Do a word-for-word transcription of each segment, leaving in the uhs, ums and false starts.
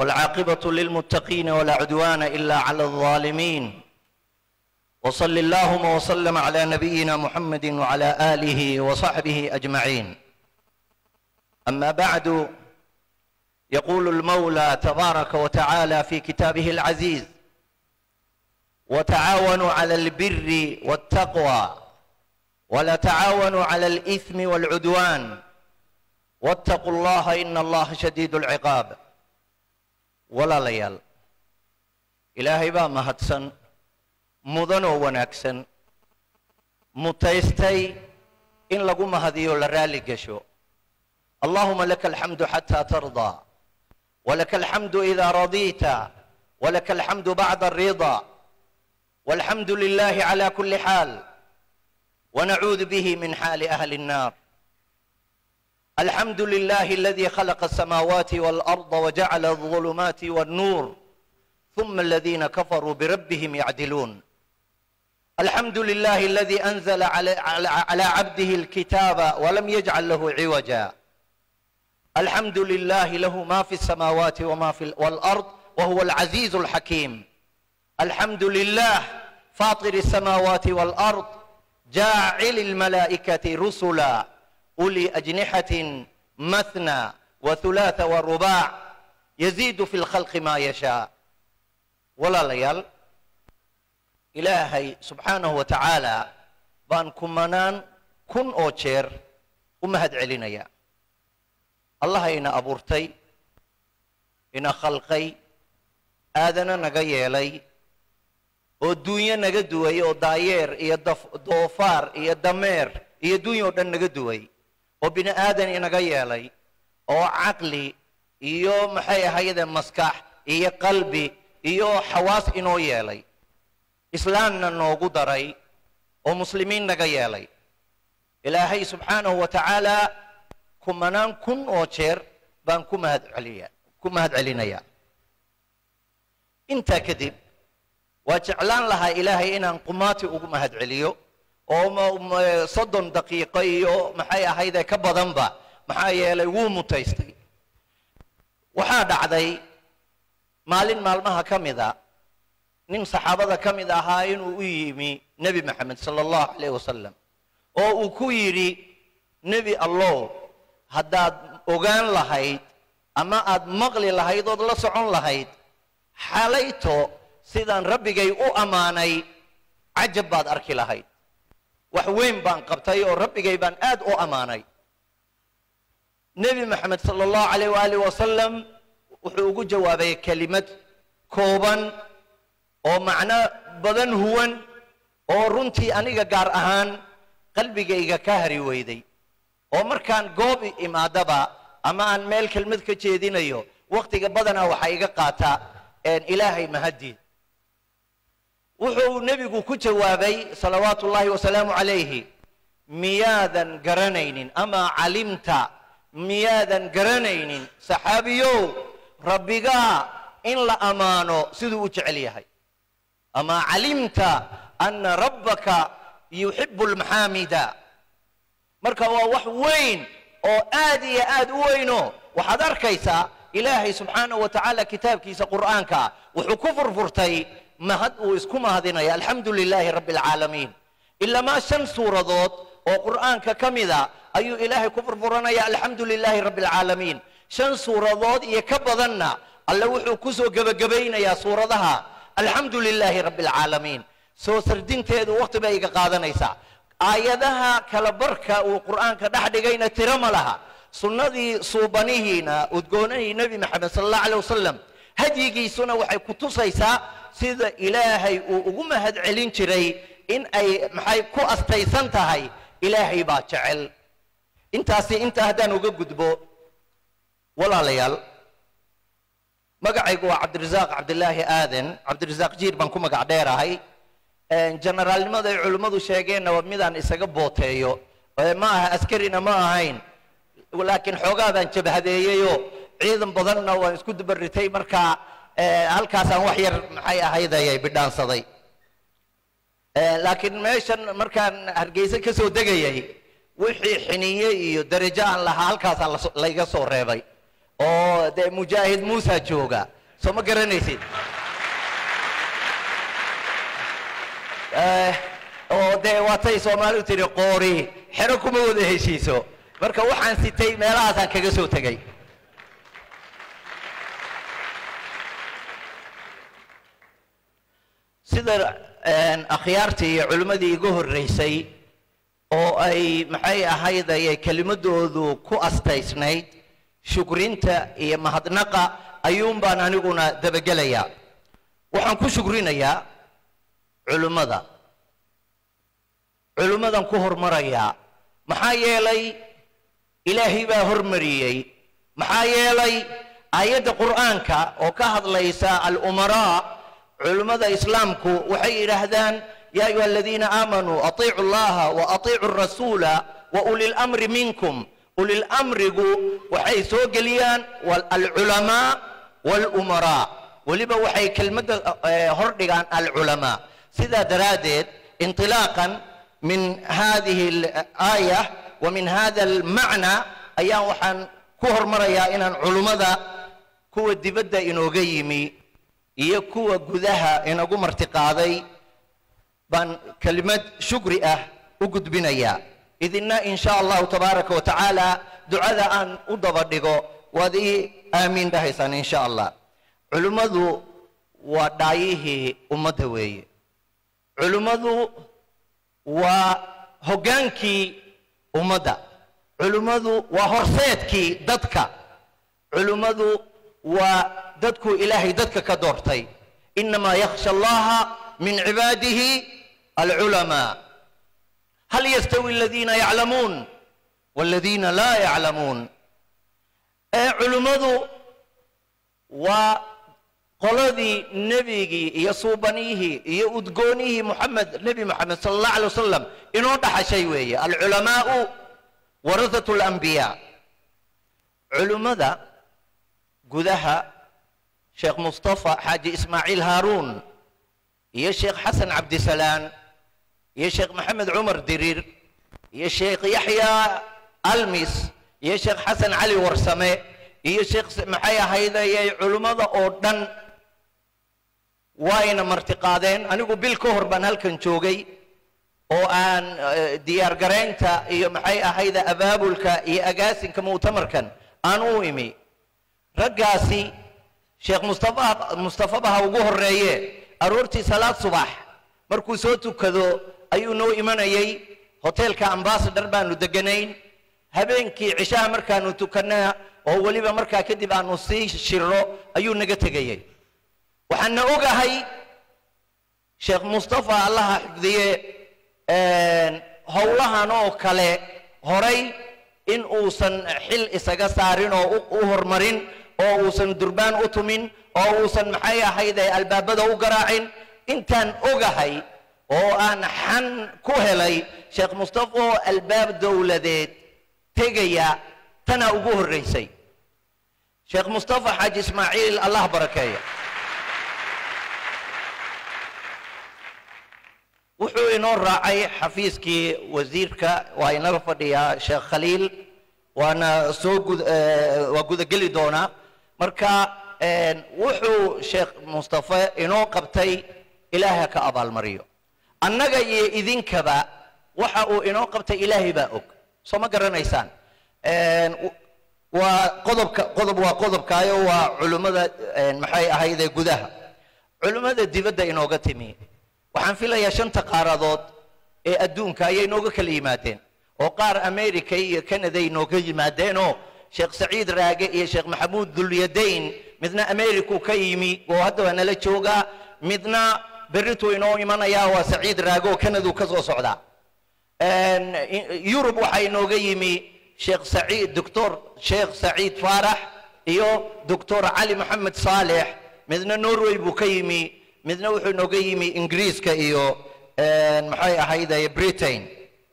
والعاقبة للمتقين ولا عدوان إلا على الظالمين. وصل اللهم وسلم على نبينا محمد وعلى آله وصحبه أجمعين. أما بعد، يقول المولى تبارك وتعالى في كتابه العزيز: وتعاونوا على البر والتقوى ولا تعاونوا على الإثم والعدوان واتقوا الله إن الله شديد العقاب. ولا ليال إلهي با مهدسن مدنو ونكسن متيستي إن لقو مهديو لرالي قشو. اللهم لك الحمد حتى ترضى، ولك الحمد إذا رضيت، ولك الحمد بعد الرضا، والحمد لله على كل حال، ونعوذ به من حال أهل النار. الحمد لله الذي خلق السماوات والأرض وجعل الظلمات والنور ثم الذين كفروا بربهم يعدلون. الحمد لله الذي أنزل على عبده الكتاب ولم يجعل له عوجا. الحمد لله له ما في السماوات وما في والأرض وهو العزيز الحكيم. الحمد لله فاطر السماوات والأرض جاعل الملائكة رسلا أولي أجنحة مثنى وثلاث ورباع يزيد في الخلق ما يشاء. ولا ليال إلهي سبحانه وتعالى بان كمانان كن أوشير ومهد علينا يا الله. إنا أبورتي إنا خلقي آذنا نغا لي والدنيا نغا دوي وداير إيا دوفار إيا دمير إيا دنيا ودن نغا دوي وبنا آذن إنا غا لي أو عقلي إيو محي هيدا مسكح إيا قلبي إيو حواس إنو يالي إسلامنا نوغو داري ومسلمين نغا يالي. إلهي سبحانه وتعالى كمانان كن أوشير بان كمهد عليا كمهد علينا يا انت كذب وجعلان لها إلهي إنا قماتي وكمهد عليو وما صدن دقيقي محايا هيدا كبا ذنبا محايا ليو متيستي. وحاد عدي مالين مالمها كمذا نم صحابة كمذا هاين ويمي نبي محمد صلى الله عليه وسلم او وكويري نبي الله haddaad ogaan lahayd ama aad maqli lahayd ood la socon lahayd xalayto sidaan rabbigay u ammaanay cajab baad arki lahayd. wax weyn baan qabtay oo rabbigay baan aad u ammaanay. nebi maxamed sala allahu calayh waaalih wasalam wuxuu ugu jawaabay kelimad kooban oo macno badan huwan oo runtii aniga gaar ahaan qalbigayga ka hari weyday. oo markaan goob imaadaba ama aan meel kelmad ka jeedinayo waqtiga badana waxa iga qaata een ilaahay mahadi. wuxuu nabigu ku jawaabay salawaatu ullaahi wa salaamu calayhi: miyaadan garanaynin ama calimta miyaadan garanaynin saxaabiyow rabbiga in la amaano siduu u jecel yahay. ama calimta anna rabbaka yuhibbu almahamida. marka waa wax weyn oo aad iyo aad u weyno waxaad arkaysaa ilaahay subxaanahu wa tacaala kitaabkiisa qur'aanka wuxuu ku furfurtay mahad uu isku mahadinaya alxamdu lilaahi rabbi alcaalamiin. ilaa maa shan suuradood oo qur'aanka ka mida ayuu ilaahay ku furfuranaya alxamdu lilaahi rabbi alcaalamiin. shan suuradood iyo ka badanna alle wuxuu ku soo gebagabaynayaa suuradaha alxamdu lilaahi rabbi alcaalamiin. soo sardinteedu waqti bay iga qaadanaysaa. aayadaha kala barka uu qur'aanka dhex dhigayna tiro ma laha. sunnadii suubanihiina udgoonahii nebi maxamed sala allahu calayh wasalam hadyigiisuna waxay ku tusaysaa sida ilaahay uu ugu mahad celin jiray in ay maxay ku astaysan tahay ilaahay baa jecel. intaasi inta haddaan uga gudbo walaalayaal, magacaygu waa cabdirasaaq cabdilaahi aadan cabdirasaaq jiir baan ku magac dheerahay. generaalnimada ay culimmadu sheegeenna waa midaan isaga booteeyo ma aha askarina ma ahayn, laakiin xoogaa baan jabhadeeyeyo ciidan badanna waan isku dubaritay. markaa halkaasaan wax yar maxay ahayd ayay bidhaansaday. laakiin meeshan markaan hargeysa ka soo degayay wixii xiniye iyo darajo aan lahaa halkaasaan layga soo reebay oo de mujaahid Musa jooga soo ma garanaysid eh oo de waatay Soomaalidu tiri qoori xero kuma wada heshiiso marka waxaan sitay meelahaas aan kaga soo tagay sida akhyaartii iyo culimadii igu horeysay oo ay maxay ahayd ay kelimadoodu ku astaysnayd shukrinta iyo mahadnaqa ayuun baan aniguna dabagelaya waxaan ku shukrinayaa culimada culimadan ku hormaraya maxaa yeelay ilaahay baa hormariyay maxaa yeelay aayadda quraanka oo ka hadlaysa al-umara علماء إسلامكو وحي رهدان يا أيها الذين آمنوا أطيعوا الله وأطيعوا الرسول وأولي الأمر منكم أولي الأمر وحي سوقليان والعلماء والأمراء ولبا وحي كلمة هردقان العلماء سيدا درادت انطلاقا من هذه الآية ومن هذا المعنى أيام وحن كهر مريا إن علماء كو الدبدا إنو قيمي iyo kuwa gudaha inagu martiqaaday baan kalimad shukri ah u gudbinaya idina insha Allah tabaaraka wa taala ducada aan u daba dhigo wadi aamin dhahaysan insha Allah culimadu waa dhaayihi ummadda weeye culimadu waa hogaankii ummadda culimadu waa horseedkii dadka culimadu waa dadku ilaahay dadka ka doortay inma yakhsha allaha min ibadihi alulama hal yastawi alladhina ya'lamun walladhina la ya'lamun ee culimadu waa qoladii nabigi iyo suubanihi iyo udgoonihi muhammad nabi muhammad sallallahu alayhi wasallam inoo dhaxashay weeye alulama warathatul anbiya culimada gudaha شيخ مصطفى حاج إسماعيل هارون يا شيخ حسن عبد السلام يا شيخ محمد عمر درير يا شيخ يحيى المس يا شيخ حسن علي ورسمه يا شيخ محيا هيدا يا علماء أردن وين مرتقادين أنا أقول بالكهر بنهلكن شوقي أو أن ديار جرينتا يا محيا هيدا أبابلك يا أجاسين كمؤتمر كان أنا ويمي رجاسي شيخ مصطفى مصطفى بها وجوه الرئيه أرورتي صلاة صباح مركو صوتو كذو أيو نو إيمانيي هوتيل كأمباسدر بانو دقنين هبينكي عشاء مركانو تكنا وهو ليبا مركا كدب أنو سي شيرو أيو نقتقيي وحنا أوغا هاي شيخ مصطفى الله حفظيه هولها نو كالي هوري إن أوسن حل إساقا سارين أو هرمرين oo uusan durbaan u tumin oo uusan maxay ahayday albaabada u garaacin intaan ogahay oo aan xan ku helay sheekh mustafa albaab dawladeed tegaya tana ugu horeysay sheekh mustafa xaaj ismaaciil allah barakeeyo wuxuu inoo raacay xafiiskii wasiirka waa inala fadhiya sheekh khaliil waana soo waa gudageli doonaa marka wuxuu sheekh mustafa inoo qabtay ilaahay ka abaalmariyo annaga iyo idinkaba waxa uu inoo qabtay ilaahay baa og soo ma garanaysaan waa qodobka qodob waa qodobkaayo waa culimada maxay ahayd gudaha culimada dibadda inooga timi waxaan filayaa shanta qaaradood ee adduunka ayay inooga kala yimaadeen oo qaar America iyo Canada inooga yimaadeenoo sheekh Saciid Raage iyo sheekh Maxamuud Dulyadayn midna America ka yimi oo hadda nala jooga midna berito inoo imanaya waa Saciid Raage oo Canada ka soo socda een Europe waxa inooga yimi sheekh Saciid Doctor sheekh Saciid Farax iyo Doctor Ali Mohammed Saleh midna Norway buu ka yimi midna wuxuu inooga yimi Ingiriiska iyo een maxay ahayd Britain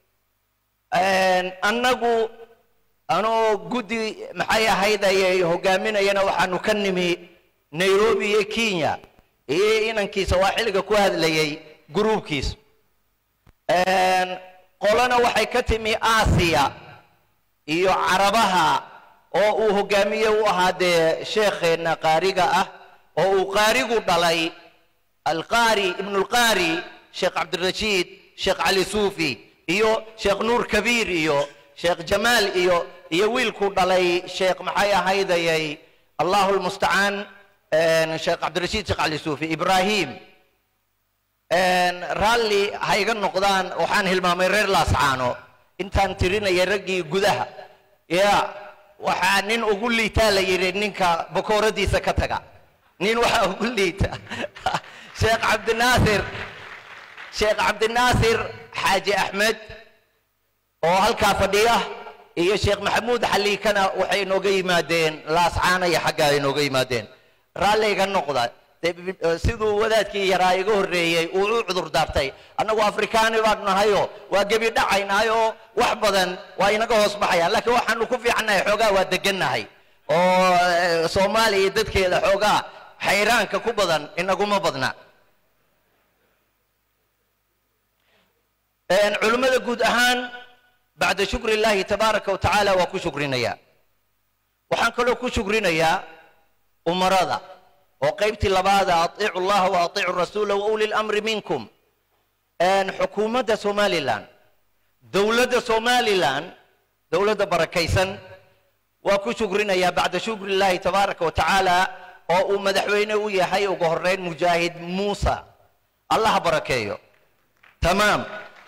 annagu anoo gudi maxay ahayd ay hogaaminayana waxaanu ka nimi Nairobi ee Kenya ee inankiisa waa xilliga ku hadlayay groupkiisa een qolana waxay ka timi Aasiya iyo Carabaha oo uu hogaamiye u ahaa dee sheekheena qaariga ah oo uu qaarigu dhalay alqaari ibnu alqaari sheekh cabdirashiid sheekh cali suufi iyo sheekh nuur kabiir iyo sheekh jamaal iyo iyo wiilku dhalay sheekh maxay ahaydayay allahu almustacaan sheekh cabdirashiid sheekh cali suufi ibraahim raalli ha iga noqdaan waxaan hilmaamay reer laascaano intaan tirinaya raggii gudaha ya waxaa nin ugu liitaa la yidhi ninka bakooradiisa ka taga nin waxaa ugu liita sheekh cabdinaasir sheekh cabdinaasir xaaji axmed oo halkaa fadhiya iyo sheekh maxamuud xaliikana waxay inooga yimaadeen laascaana iyo xagga ay inooga yimaadeen raalliga noqda siduu wadaadkii yaraa iga horreeyey uu u cudur daartay annagu afrikaani baan nahayo waa gebi dhacaynaayo wax badan waa inaga hoos baxayaan laakiin waxaanu ku fiicannahay xoogaa waa degannahay oo soomaaliya dadkeeda xoogaa xayraanka ku badan inaguma badna culimmada guud ahaan bacda shukri illaahi tabaaraka wa tacaala waa ku shukrinayaa waxaan kaloo ku shukrinayaa umarada oo qaybtii labaada atiicu allaha wa atiicu rasuula wa uli lamri minkum xukuumadda somalilan dowladda somalilan dowladda barakaysan waa ku shukrinayaa bacda shukri illaahi tabaaraka wa tacaala oo uu madaxweyne u yahay ugu horreyn mujaahid muusa allah barakeeyo tamaam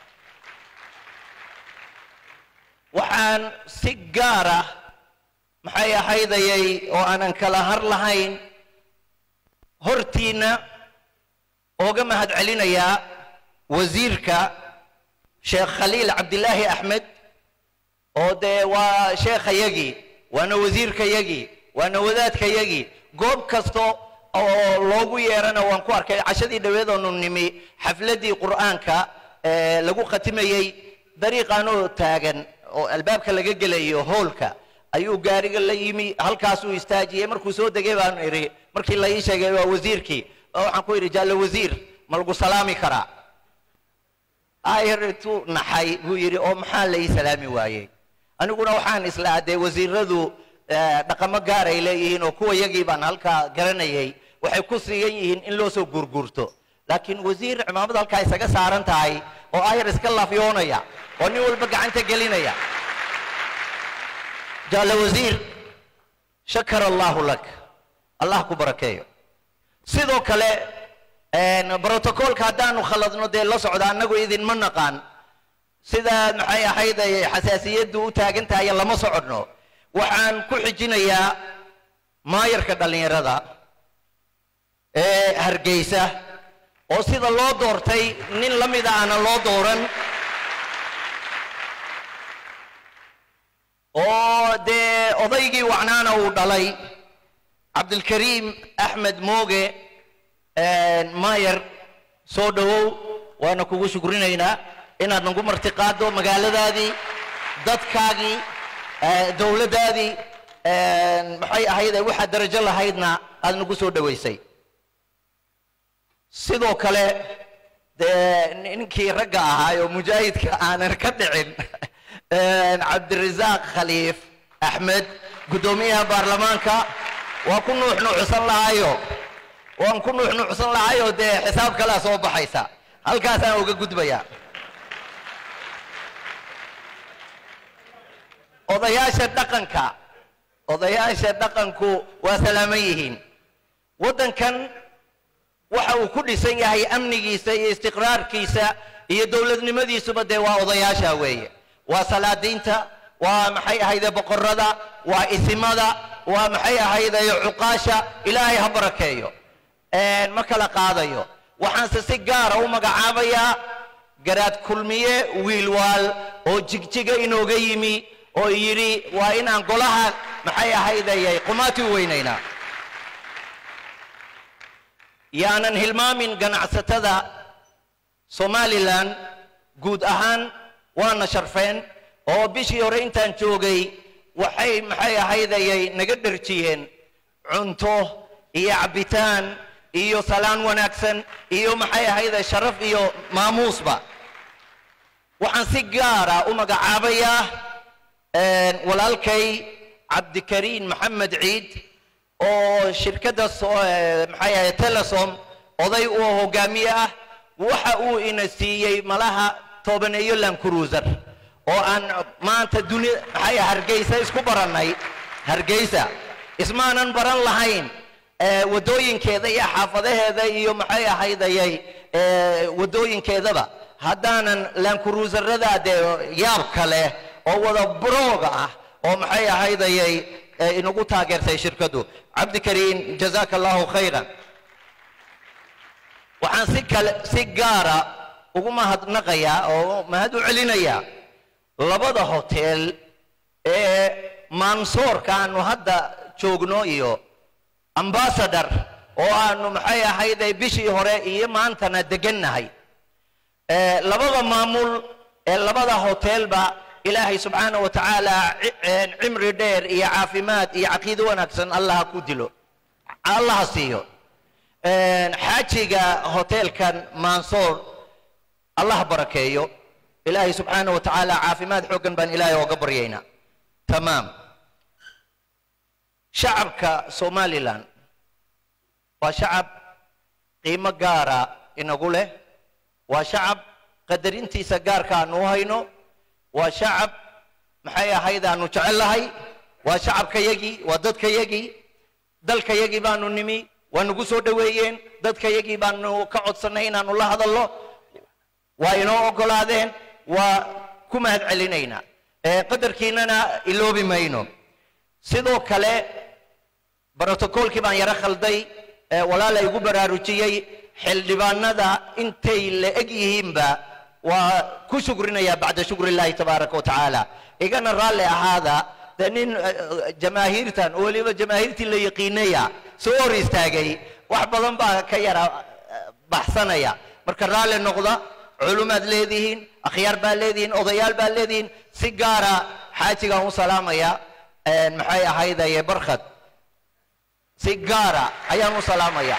waxaan si gaara maxay ahaydayay oo aanan kala har lahayn hortiina ooga mahad celinayaa wasiirka sheekh khaliil cabdilaahi axmed oo dee waa sheekhayagii waana wasiirkayagii waana wadaadkayagii goob kasto oo loogu yeerana waan ku arkay cashadii dhaweedoonu nimi xafladii qur'aanka lagu khatimayey dariiqaanoo taagan oo albaabka laga gelayo hoolka ayuu gaariga la yimi halkaasuu istaajiyey markuu soo degay baan idhi markii la ii sheegay waa wasiirkii waxaan ku yidhi jaalle wasiir ma lagu salaami karaa ayartu naxay buu yidhi oo maxaa la ii salaami waayey aniguna waxaan isla adee wasiiradu dhaqamo gaar ay leeyihiin oo kuwa yagii baan halkaa garanayay waxay ku siigan yihiin in loo soo guurguurto laakiin wasiir cimaamad halkaa isaga saaran tahay oo ayar iska laafyoonaya oo nin walba gacanta gelinaya jaalle wasiir shakara allahu lak allah ku barakeeyo sidoo kale brotocolka haddaanu khaladno dee la socda annagu idinma naqaan sidaa maxay ahayd ay xasaasiyaddu u taagan tahay lama socodno waxaan ku xijinayaa maayarka dhallinyarada ee hargeysa oo sida loo doortay nin la mida aana loo dooran oo dee odaygii wacnaana uu dhalay cabdilkariim axmed mooge maayar soo dhowow waana kugu shukrinaynaa inaad nagu martiqaado magaaladaadii dadkaagii dowladdaadii maxay ahayd waxaad darajo lahaydna aad nagu soo dhowaysay sidoo kale dee ninkii ragga ahaa oo mujaahidka aanan ka dhicin cabdirasaaq khaliif axmed guddoomiyaha baarlamaanka waa ku nuuxnuucsan lahayo waan ku nuuxnuucsan lahayo dee xisaab kalea soo baxaysa halkaasaan uga gudbayaa odayaasha dhaqanka odayaasha dhaqanku waa salaaman yihiin waddankan waxa uu ku dhisan yahay amnigiisa iyo istiqraarkiisa iyo dowladnimadiisuba dee waa odayaasha weeye waa salaadiinta waa maxay ahayde boqorada waa isimada waa maxay ahayde cuqaasha ilaahay ha barakeeyo ma kala qaadayo waxaanse si gaara u magacaabayaa garaad kulmiye wiilwaal oo jigjiga inooga yimi oo yidhi waa inaan golaha maxay ahaydayay qumaati u weynaynaa yaanan hilmaamin ganacsatada somalilan guud ahaan waana sharfeen oo bishii hore intaan joogay waxay maxay ahaydayay naga dharjiyeen cunto iyo cabitaan iyo salaan wanaagsan iyo maxay ahayday sharaf iyo maamuusba waxaan si gaara u magacaabayaa walaalkay cabdikariin maxamed ciid oo shirkadda maxay ahayd telesom oday uu hogaamiye ah waxa uu ina siiyey malaha tobaneeyo land cruiser oo aan maanta dunia maxay hargeysa isku barannay hargeysa ismaanan baran lahayn wadooyinkeeda iyo xaafadaheeda iyo maxay ahaydayay wadooyinkeedaba haddaanan land cruiserada dee yaab kale oo wada brooga ah oo maxay ahaydayay inagu taageertay shirkadu cabdikariin jazaaka allahu khayran waxaan si kale si gaara ugu mahadnaqayaa oo mahad u celinayaa labada hotel ee mansoorka aanu hadda joogno iyo ambassador oo aanu maxay ahayday bishii hore iyo maantana degannahay labada maamul ee labada hotelba ilaahay subxaanahu wa tacaala cimri dheer iyo caafimaad iyo caqiido wanaagsan allaha ku dilo allaha siiyo xaajiga hotelkan mansoor allah barakeeyo ilaahay subxaanahu wa tacaala caafimaad xooggan baan ilaahay ooga baryaynaa tamaam shacabka somaliland waa shacab qiimo gaara inagu leh waa shacab qadarintiisa gaarka aanu u hayno waa shacab maxay ahayd aanu jecellahay waa shacabkayagii waa dadkayagii dalkayagii baanu nimi waa nagu soo dhoweeyeen dadkayagii baanu ka codsannay inaanu la hadallo waa inoo oggolaadeen waa ku mahad celinaynaa qadarkiinana iloobi mayno sidoo kale brotocoolkii baan yaro khalday walaala igu baraarujiyey xildhibaanada intay la eg yihiinba waa ku shukrinayaa bacda shukri illaahi tabaaraka wa tacaala igana raalli ahaada de nin jamaahiirtan weliba jamaahiirtii la yaqiinaya soo hor istaagay wax badan baa ka yara baxsanaya marka raalli noqda culumaad leedihiin akhyaar baa leedihiin odayaal baa leedihiin si gaara xaajigaan u salaamaya maxay ahaydaye barkhad si gaara ayaan u salaamaya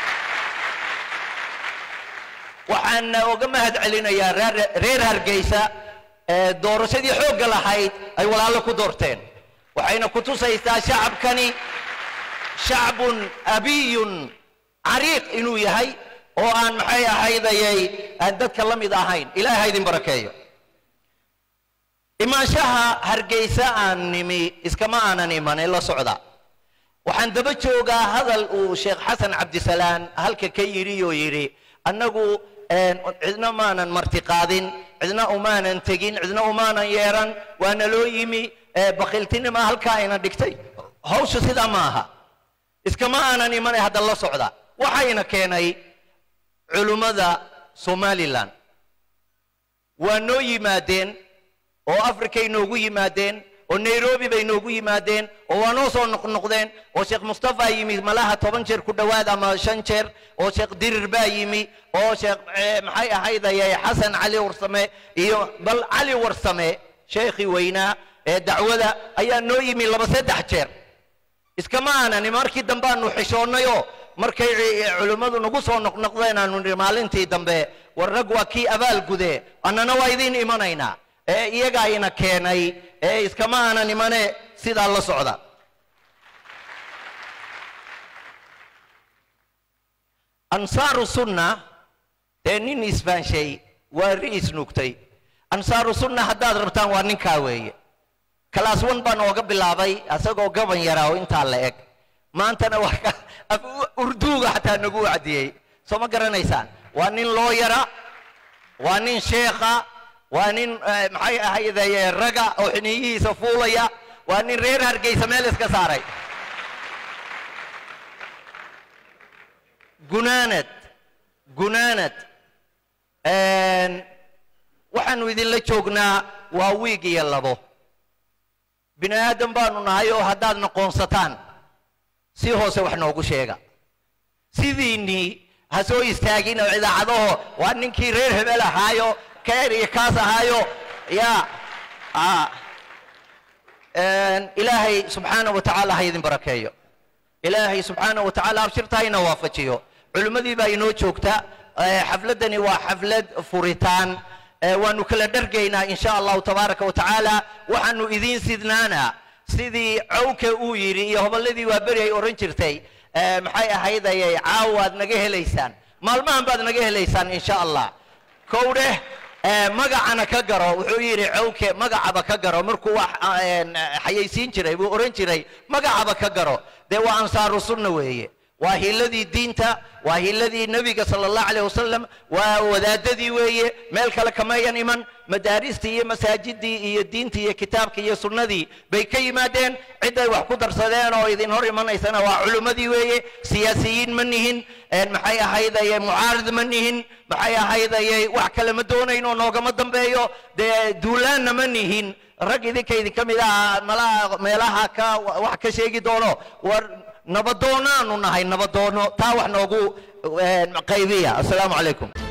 waxaan uga mahad celinayaa reer hargeysa doorashadii xoogga lahayd ay walaalo ku doorteen waxayna ku tusaysaa shacabkani shacbun abiyun cariiq inuu yahay oo aan maxay ahaydayay aan dadka la mid ahayn ilaahay ha idin barakeeyo imaanshaha hargeysa aan nimi iskama aanan imanin la socda waxaan daba joogaa hadal uu sheekh xasan cabdisalaan halka ka yidhi oo yidhi annagu cidna maanan martiqaadin cidna umaanan tegin cidna umaanan yeeran waana loo yimi bakhiltinima halkaa ina dhigtay hawsha sidaa ma aha iskama aanan imanay hadda la socda waxayna keenay culummada somaliland waa noo yimaadeen oo afrikay noogu yimaadeen oo nairobi bay noogu yimaadeen oo waa noo soo noqnoqdeen oo sheekh mustafa yimi malaha toban jeer ku dhowaad ama shan jeer oo sheekh dirir baa yimi oo sheekh maxay ahaydayay xasan cali warsame iyo bal cali warsame sheekhii weynaa ee dacwada ayaa noo yimi laba saddex jeer iskama aanan markii dambe aanu xishoonnayoo markay culummadu nagu soo noqnoqdeen aanu nihi maalintii dambe war rag waa kii abaal gude annana waa idiin imanaynaa ee iyagaa ina keenay ee iskama aanan imane sidaa la socda ansaaru sunna dee nin isbaanshay waa ri'is nugtay ansaaru sunna haddaad rabtaan waa ninkaa weeye kalaas wan baan ooga bilaabay asagoo gaban yaraa oo intaa la eg maantana waa urduuga xataa nagu wacdiyey soo ma garanaysaan waa nin loo yara waa nin sheekha waa nin maxay ahaydaye raga oo xiniyihiisa fuulaya waa nin reer hargeysa meel iska saaray gunaanad gunaanad waxaanu idinla joognaa waa wiig iyo labo bini aadam baanu nahay oo haddaad noqoonsataan si hoose wax noogu sheega sidiinnii ha soo istaagin oo idaacadaho waa ninkii reer hebel ahaayo keer iyo kaas ahaayo yaa ilaahay subxaanahu wa tacaala ha idin barakeeyo ilaahay subxaanahu wa tacaala abshirta ha ina waafajiyo culimmadii baa inoo joogta xafladdani waa xaflad furitaan waanu kala dhargaynaa in sha allahu tabaaraka wa tacaala waxaanu idiin sidnaanaa sidii cawka uu yidhi iyo hobolladii waa beri ay oran jirtay maxay ahayd ayay caawaad naga helaysaan maalmahan baad naga helaysaan insha allah kowdheh magacana ka garo wuxuu yidhi cawke magacaba ka garo markuu wax xayaysiin jiray buu oran jiray magacaba ka garo dee waa ansaaru sunna weeye waa hiiladii diinta waa hiiladii nebiga sala allahu calayh wasalam waa wadaadadii weeye meel kale kamayan iman madaaristii iyo masaajidii iyo diintii iyo kitaabkii iyo sunnadii bay ka yimaadeen ciday wax ku darsadeen oo idin hor imanaysana waa culimmadii weeye siyaasiyiin ma nihin maxay ahaydayay mucaarid ma nihin maxay ahaydayay wax kale ma doonayno noogama dambeeyo dee duulaanna ma nihin rag idinka idinka mid ah malaha meelaha ka wax ka sheegi doono war nabadoonaanu nahay nabadoono taa wax noogu qaybiya assalaamu calaykum